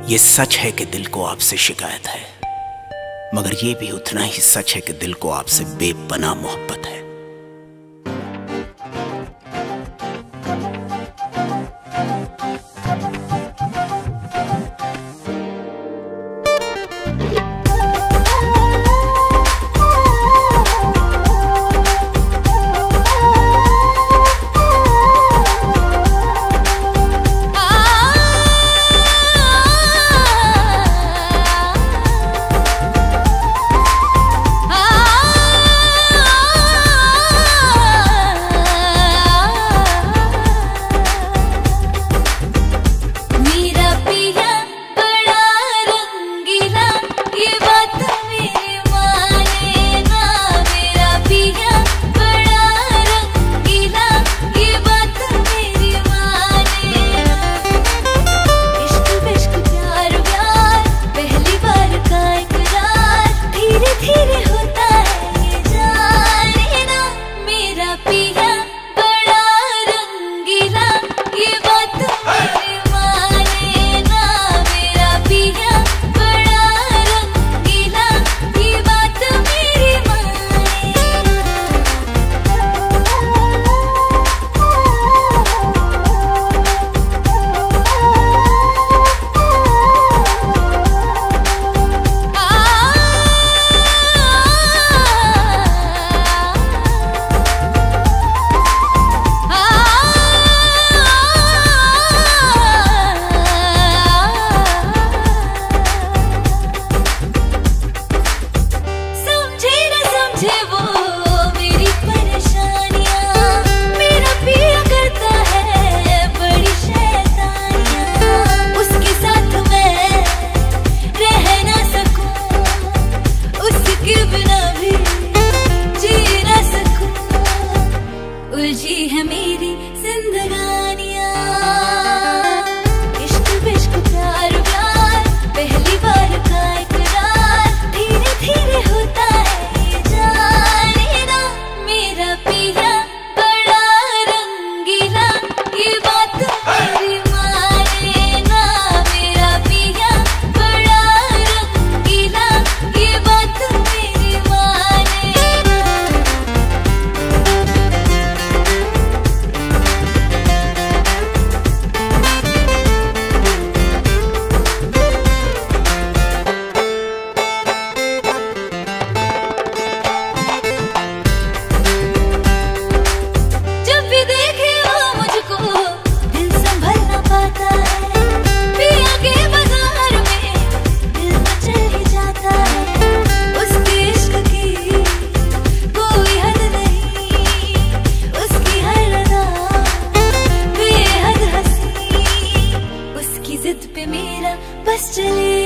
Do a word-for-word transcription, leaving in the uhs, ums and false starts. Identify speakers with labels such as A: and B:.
A: ये सच है कि दिल को आपसे शिकायत है, मगर ये भी उतना ही सच है कि दिल को आपसे बेपनाह मोहब्बत है।
B: उलझी है मेरी जिंदगानियां, इश्क विश्क प्यार प्यार पहली बार का इकरार, धीरे धीरे होता है ये जाने ना मेरा पिया बड़ा रंगीला, ये बात मेरी माने ना मेरा पिया बड़ा रंगीला, ये बात मेरी माने ना। जिद पे मेरा बस चले